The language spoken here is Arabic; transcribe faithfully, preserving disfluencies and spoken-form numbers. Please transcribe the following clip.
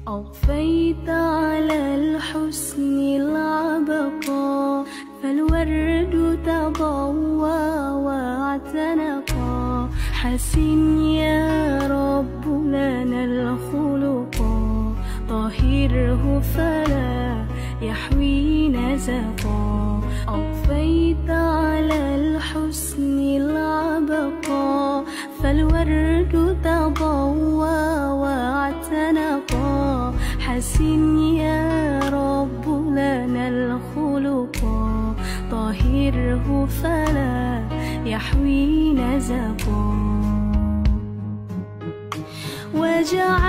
أضفيت على الحسن العبقى، فالورد تضوى واعتنقا. حسن يا رب لنا الخلقا، طهره فلا يحوي نزقا. أضفيت على الحسن العبقى، فالورد تضوى واعتنقا. حسن يا رب لنا الخلقا، طهره فلا يحوي نزقا. وجعل